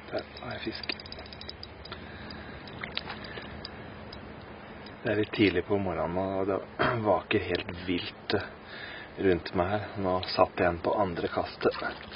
Der har jeg fisk. Det litt tidlig på morgenen, og det vaker helt vilt rundt meg her. Nå satt jeg igjen på andre kastet.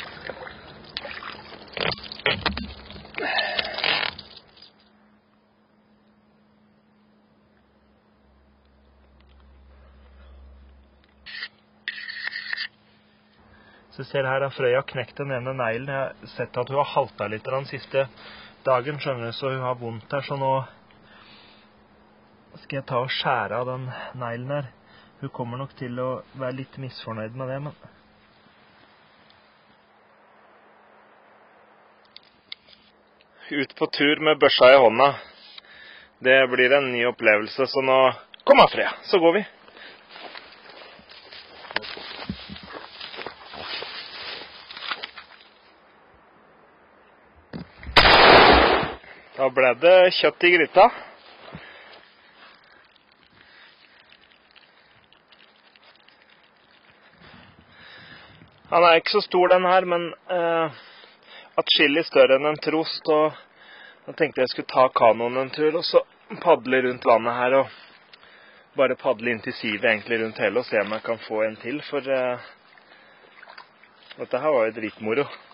Så jeg ser her at Frøya har knekt den ene neglen. Jeg har sett at hun har haltet litt den siste dagen, skjønner du, så hun har vondt her. Så nå skal jeg ta og skjære av den neglen her. Hun kommer nok til å være litt misfornøyd med det, men... Ut på tur med børsa i hånda. Det blir en ny opplevelse, så nå... Kom her, Frøya, så går vi. Da ble det kjøtt i gryta. Han ikke så stor den her, men atskillig større enn en trost, og da tenkte jeg skulle ta kanoen en tur, og så padle rundt vannet her, og bare padle inn til sivet egentlig rundt hele, og se om jeg kan få en til, for dette her var jo dritmoro.